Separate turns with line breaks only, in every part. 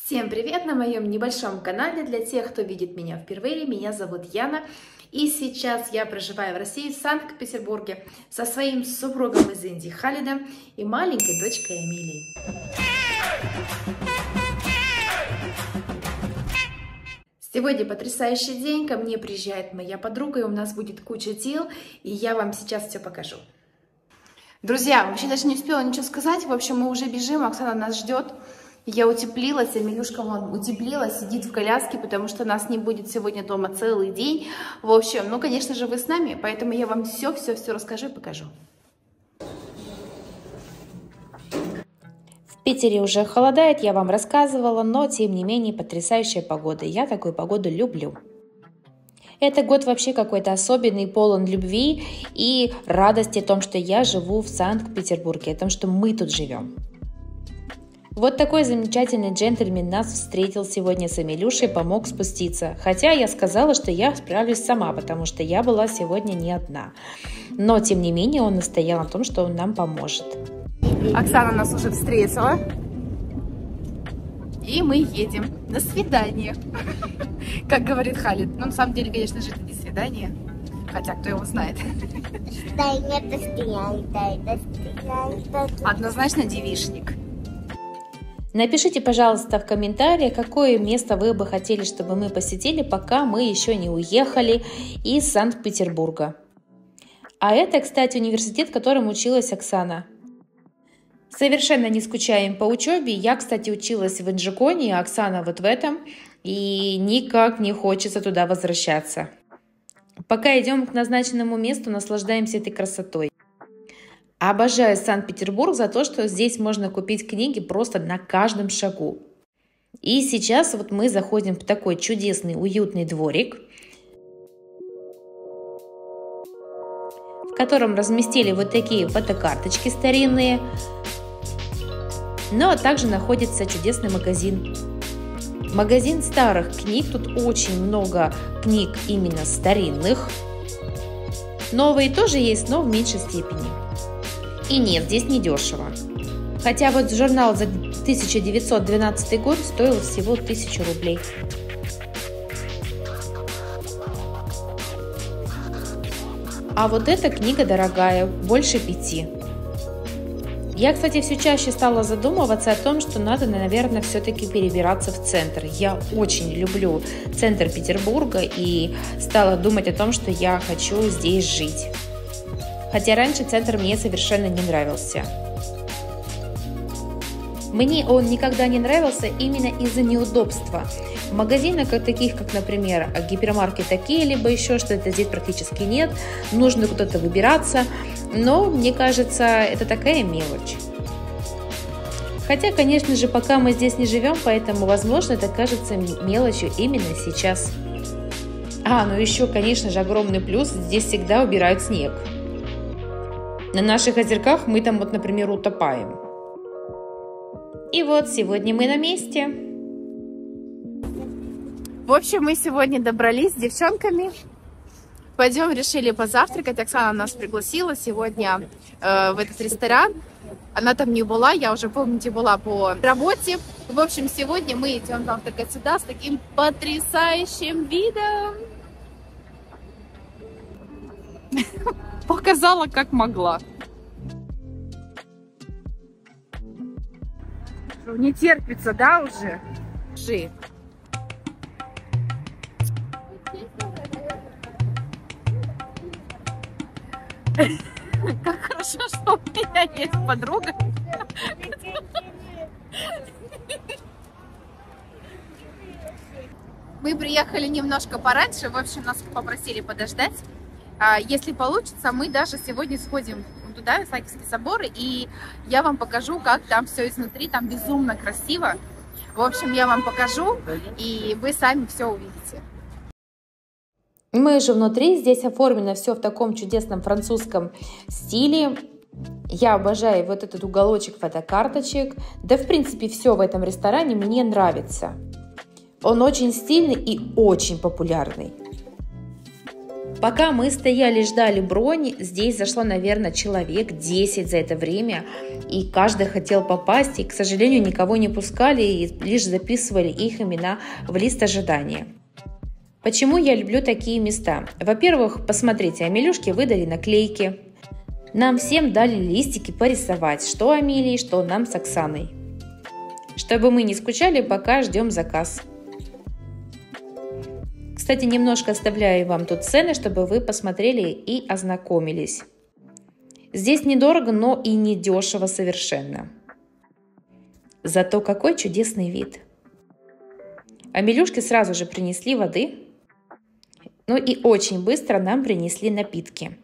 Всем привет на моем небольшом канале. Для тех, кто видит меня впервые, меня зовут Яна. И сейчас я проживаю в России, в Санкт-Петербурге, со своим супругом из Индии Халидом и маленькой дочкой Эмилией. Сегодня потрясающий день, ко мне приезжает моя подруга, и у нас будет куча дел, и я вам сейчас все покажу. Друзья, вообще даже не успела ничего сказать, в общем, мы уже бежим, Оксана нас ждет. Я утеплилась, Эмилюшка вон утеплилась, сидит в коляске, потому что нас не будет сегодня дома целый день. В общем, ну, конечно же, вы с нами, поэтому я вам все расскажу и покажу.
В Питере уже холодает, я вам рассказывала, но тем не менее потрясающая погода. Я такую погоду люблю. Этот год вообще какой-то особенный, полон любви и радости о том, что я живу в Санкт-Петербурге, о том, что мы тут живем. Вот такой замечательный джентльмен нас встретил сегодня с Эмилюшей, помог спуститься. Хотя я сказала, что я справлюсь сама, потому что я была сегодня не одна. Но, тем не менее, он настоял на том, что он нам поможет.
Оксана нас уже встретила. И мы едем. До свидания. Как говорит Халид. Ну, на самом деле, конечно же, это не свидание. Хотя, кто его знает. Однозначно девичник.
Напишите, пожалуйста, в комментариях, какое место вы бы хотели, чтобы мы посетили, пока мы еще не уехали из Санкт-Петербурга. А это, кстати, университет, в котором училась Оксана. Совершенно не скучаем по учебе. Я, кстати, училась в Инжиконе, а Оксана вот в этом. И никак не хочется туда возвращаться. Пока идем к назначенному месту, наслаждаемся этой красотой. Обожаю Санкт-Петербург за то, что здесь можно купить книги просто на каждом шагу. И сейчас вот мы заходим в такой чудесный, уютный дворик, в котором разместили вот такие фотокарточки старинные. Ну а также находится чудесный магазин. Магазин старых книг. Тут очень много книг именно старинных. Новые тоже есть, но в меньшей степени. И нет, здесь не дешево. Хотя вот журнал за 1912 год стоил всего 1000 рублей. А вот эта книга дорогая, больше 5. Я, кстати, все чаще стала задумываться о том, что надо, наверное, все-таки перебираться в центр. Я очень люблю центр Петербурга и стала думать о том, что я хочу здесь жить. Хотя раньше центр мне совершенно не нравился. Мне он никогда не нравился именно из-за неудобства. В магазинах таких, как, например, гипермаркет такие, либо еще что-то здесь практически нет. Нужно куда-то выбираться. Но, мне кажется, это такая мелочь. Хотя, конечно же, пока мы здесь не живем, поэтому, возможно, это кажется мелочью именно сейчас. Ну еще, конечно же, огромный плюс. Здесь всегда убирают снег. На наших озерках мы там, вот, например, утопаем. И вот, сегодня мы на месте.
В общем, мы сегодня добрались с девчонками. Пойдем, решили позавтракать. Оксана нас пригласила сегодня в этот ресторан. Она там не была, я уже, помните, была по работе. В общем, сегодня мы идем завтракать сюда с таким потрясающим видом. Показала, как могла. Не терпится, да, уже? Жи. Как хорошо, что у меня есть подруга. Мы приехали немножко пораньше, в общем, нас попросили подождать. Если получится, мы даже сегодня сходим туда, в Исаакиевский собор, и я вам покажу, как там все изнутри, там безумно красиво. В общем, я вам покажу, и вы сами все увидите.
Мы же внутри, здесь оформлено все в таком чудесном французском стиле. Я обожаю вот этот уголочек фотокарточек. Да, в принципе, все в этом ресторане мне нравится. Он очень стильный и очень популярный. Пока мы стояли и ждали бронь, здесь зашло, наверное, человек 10 за это время, и каждый хотел попасть, и, к сожалению, никого не пускали, и лишь записывали их имена в лист ожидания. Почему я люблю такие места? Во-первых, посмотрите, Амелюшке выдали наклейки. Нам всем дали листики порисовать, что Амелии, что нам с Оксаной. Чтобы мы не скучали, пока ждем заказ. Кстати, немножко оставляю вам тут цены, чтобы вы посмотрели и ознакомились. Здесь недорого, но и не дешево совершенно. Зато какой чудесный вид. Амелюшке сразу же принесли воды. Ну и очень быстро нам принесли напитки.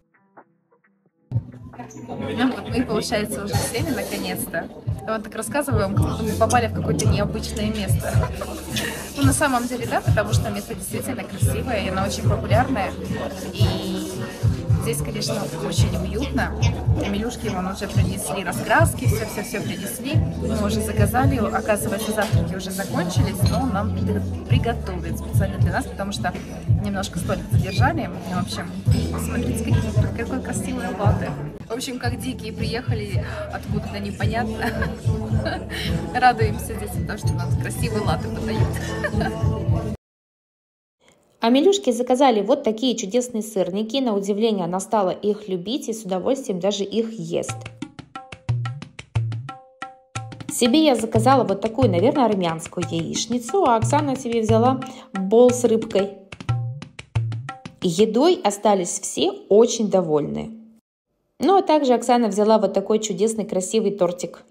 Ну, вот мы, получается, уже сели наконец-то. Я вот так рассказываю вам, как будто мы попали в какое-то необычное место. Ну, на самом деле, да, потому что место действительно красивое, и оно очень популярное. И здесь, конечно, очень уютно. Амелюшке вон уже принесли раскраски, все принесли. Мы уже заказали, оказывается, завтраки уже закончились, но нам приготовят специально для нас, потому что немножко столик задержали. В общем, смотрите, какой красивый латте. В общем, как дикие приехали откуда-то непонятно. Радуемся здесь, потому что у нас красивый латте подают.
Амелюшке заказали вот такие чудесные сырники. На удивление, она стала их любить и с удовольствием даже их ест. Себе я заказала вот такую, наверное, армянскую яичницу, а Оксана себе взяла бол с рыбкой. Едой остались все очень довольны. Ну а также Оксана взяла вот такой чудесный красивый тортик.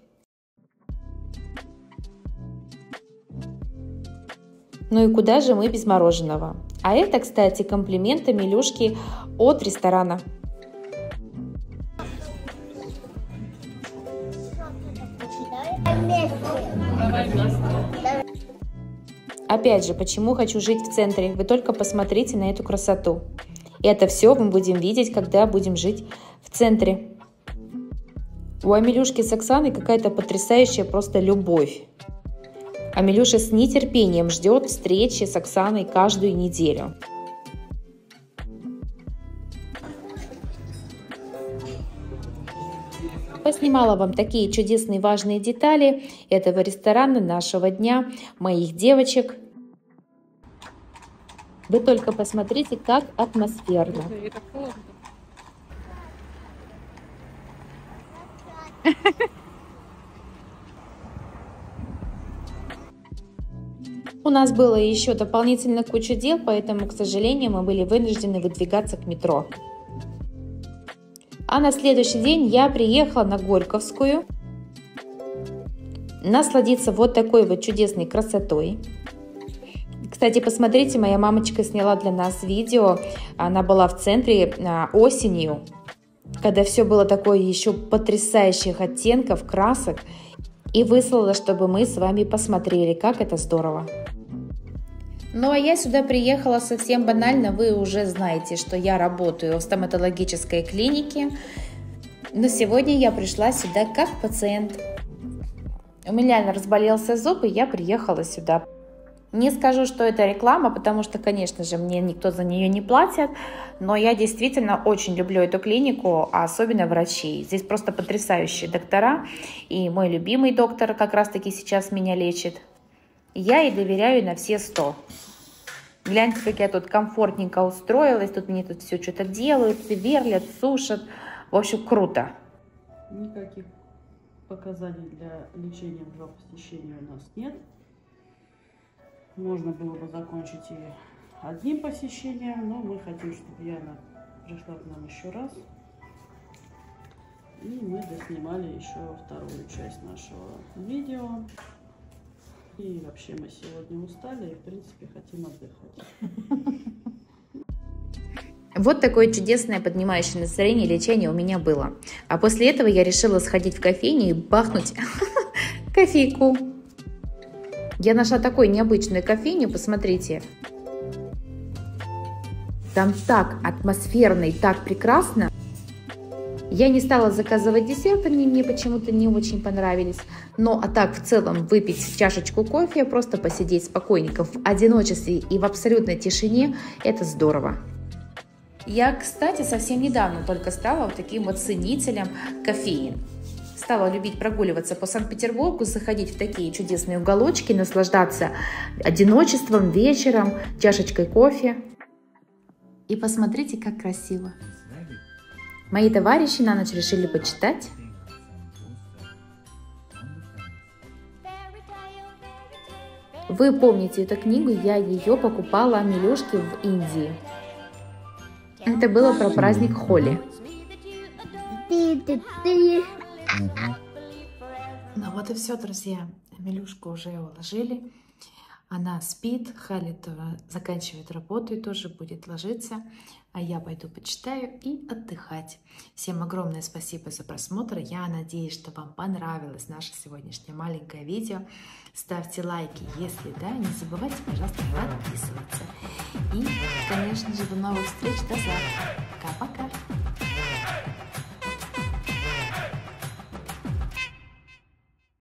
Ну и куда же мы без мороженого? А это, кстати, комплимент Амелюшки от ресторана. Опять же, почему хочу жить в центре? Вы только посмотрите на эту красоту. И это все мы будем видеть, когда будем жить в центре. У Амелюшки с Оксаной какая-то потрясающая просто любовь. Амелюша с нетерпением ждет встречи с Оксаной каждую неделю. Поснимала вам такие чудесные важные детали этого ресторана, нашего дня, моих девочек. Вы только посмотрите, как атмосферно. У нас было еще дополнительно куча дел, поэтому, к сожалению, мы были вынуждены выдвигаться к метро. А на следующий день я приехала на Горьковскую насладиться вот такой вот чудесной красотой. Кстати, посмотрите, моя мамочка сняла для нас видео. Она была в центре осенью, когда все было такое еще потрясающих оттенков, красок. И выслала, чтобы мы с вами посмотрели, как это здорово. Ну а я сюда приехала совсем банально. Вы уже знаете, что я работаю в стоматологической клинике. Но сегодня я пришла сюда как пациент. У меня разболелся зуб, и я приехала сюда. Не скажу, что это реклама, потому что, конечно же, мне никто за нее не платит, но я действительно очень люблю эту клинику, а особенно врачей. Здесь просто потрясающие доктора, и мой любимый доктор как раз-таки сейчас меня лечит. Я ей доверяю на все 100. Гляньте, как я тут комфортненько устроилась, тут мне тут все что-то делают, сверлят, сушат. В общем, круто.
Никаких показаний для лечения в 2 посещения у нас нет. Можно было бы закончить и одним посещением, но мы хотим, чтобы Яна пришла к нам еще раз. И мы доснимали еще вторую часть нашего видео. И вообще мы сегодня устали и, в принципе, хотим отдыхать.
Вот такое чудесное поднимающее настроение лечение у меня было. А после этого я решила сходить в кофейню и бахнуть кофейку. Я нашла такую необычную кофейню, посмотрите. Там так атмосферно и так прекрасно. Я не стала заказывать десерт, они мне почему-то не очень понравились. Но а так в целом выпить чашечку кофе, просто посидеть спокойненько в одиночестве и в абсолютной тишине, это здорово. Я, кстати, совсем недавно только стала вот таким вот ценителем кофеин. Стала любить прогуливаться по Санкт-Петербургу, заходить в такие чудесные уголочки, наслаждаться одиночеством вечером, чашечкой кофе. И посмотрите, как красиво. Мои товарищи на ночь решили почитать. Вы помните эту книгу, я ее покупала Милюшке в Индии. Это было про праздник Холи.
Ну вот и все, друзья. Милюшку уже уложили. Она спит, Халид заканчивает работу и тоже будет ложиться. А я пойду почитаю и отдыхать. Всем огромное спасибо за просмотр. Я надеюсь, что вам понравилось наше сегодняшнее маленькое видео. Ставьте лайки, если да. Не забывайте, пожалуйста, подписываться. И, конечно же, до новых встреч. До завтра. Пока-пока.